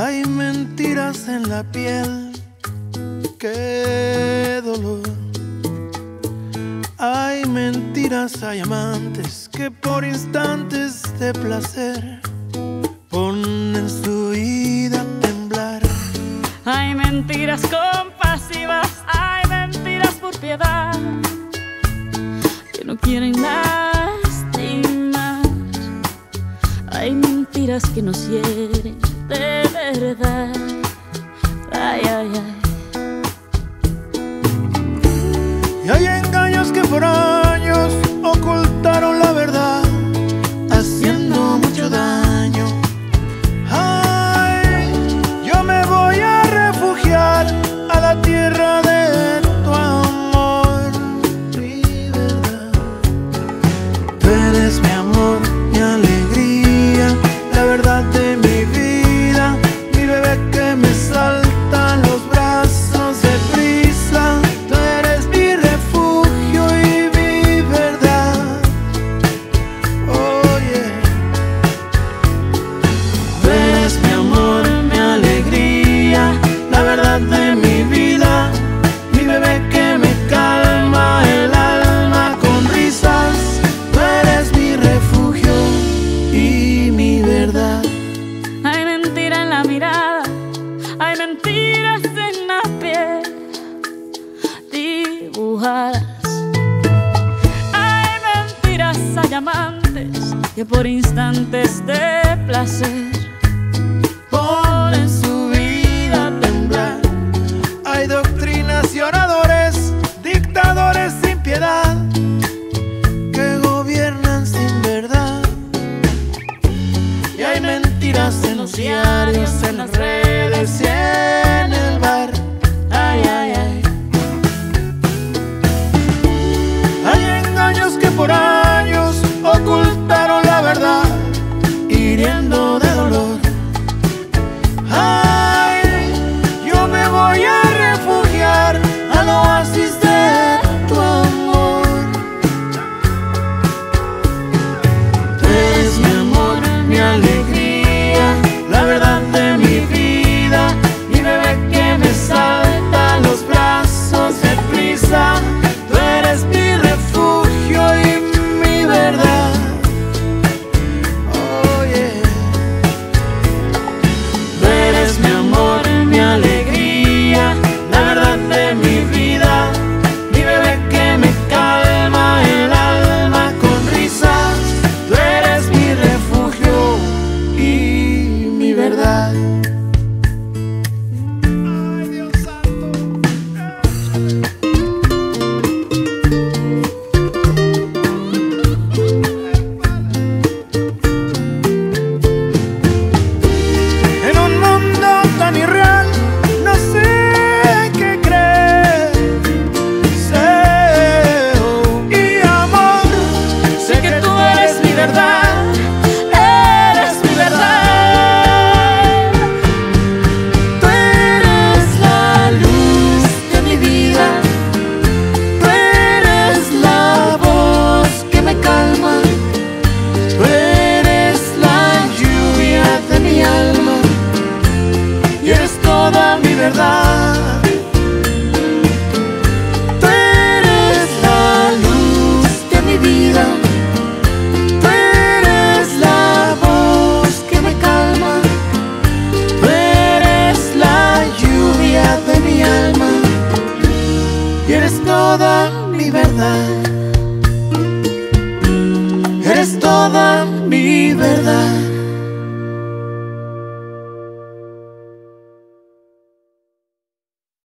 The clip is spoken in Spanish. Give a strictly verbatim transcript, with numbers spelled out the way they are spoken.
Hay mentiras en la piel, qué dolor. Hay mentiras, hay amantes que por instantes de placer ponen su vida a temblar. Hay mentiras compasivas, hay mentiras por piedad, que no quieren lastimar. Hay mentiras que nos hieren de verdad. Ay, ay, ay. Y hay engaños que por años ocultaron la verdad, haciendo mucho daño. Ay, yo me voy a refugiar a la tierra de tu amor, mi verdad. Tú eres mi amor, mi alegría, la verdad de mi vida, mi bebé que me salta en los brazos de prisa. Tú eres mi refugio y mi verdad. Oh yeah. Tú eres mi amor, mi alegría, la verdad de mi vida, mi bebé que me calma el alma con risas. Tú eres mi refugio y mi verdad. Hay mentira en la mirada, hay mentiras en la piel dibujadas. Hay mentiras, hay amantes que por instantes de placer Ponen su vida a temblar. Hay doctrinas y oradores, dictadores sin piedad, que gobiernan sin verdad. Y hay mentiras en los diarios, en las redes y en el bar. Ay, ay, ay. Hay engaños que por años ocultaron la verdad, hiriendo de dolor. Ay, yo me voy a refugiar al oasis de tu amor. Tú eres mi amor, mi alegría, la verdad de mi vida, mi bebé que me salta a los brazos de prisa. Tú eres mi refugio y mi verdad. Oh yeah. Tú eres mi amor, mi alegría, la verdad de mi vida, mi bebé que me calma el alma con risas. Tú eres mi refugio y mi verdad. Ay, Dios santo. En un mundo tan irreal, no sé qué creer. Sé, oh, y amor, sé que tú eres mi verdad, eres mi verdad. Tú eres la luz de mi vida, tú eres la voz que me calma, tú eres la lluvia de mi alma y eres toda mi verdad. Tú eres la luz de mi vida, tú eres la voz que me calma, tú eres la lluvia de mi alma y eres toda mi verdad. Eres toda mi verdad.